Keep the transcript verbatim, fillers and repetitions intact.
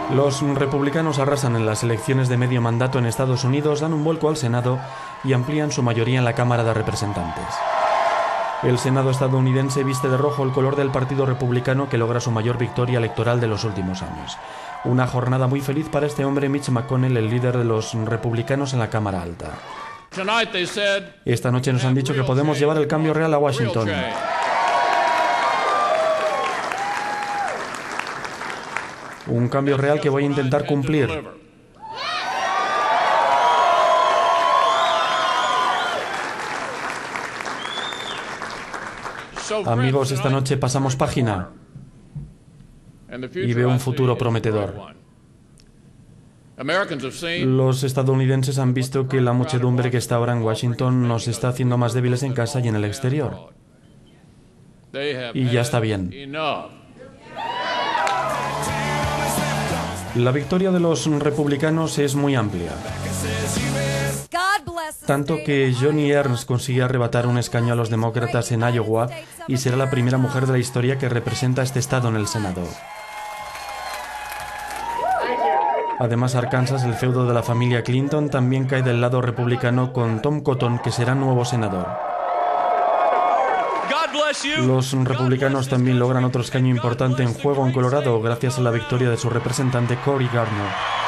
Los republicanos arrasan en las elecciones de medio mandato en Estados Unidos, dan un vuelco al Senado y amplían su mayoría en la Cámara de Representantes. El Senado estadounidense viste de rojo el color del Partido Republicano, que logra su mayor victoria electoral de los últimos años. Una jornada muy feliz para este hombre, Mitch McConnell, el líder de los republicanos en la Cámara Alta. Esta noche nos han dicho que podemos llevar el cambio real a Washington. Un cambio real que voy a intentar cumplir. Amigos, esta noche pasamos página y veo un futuro prometedor. Los estadounidenses han visto que la muchedumbre que está ahora en Washington nos está haciendo más débiles en casa y en el exterior. Y ya está bien. La victoria de los republicanos es muy amplia, tanto que Joni Ernst consigue arrebatar un escaño a los demócratas en Iowa y será la primera mujer de la historia que representa a este estado en el Senado. Además, Arkansas, el feudo de la familia Clinton, también cae del lado republicano con Tom Cotton, que será nuevo senador. Los republicanos también logran otro escaño importante en juego en Colorado gracias a la victoria de su representante Cory Gardner.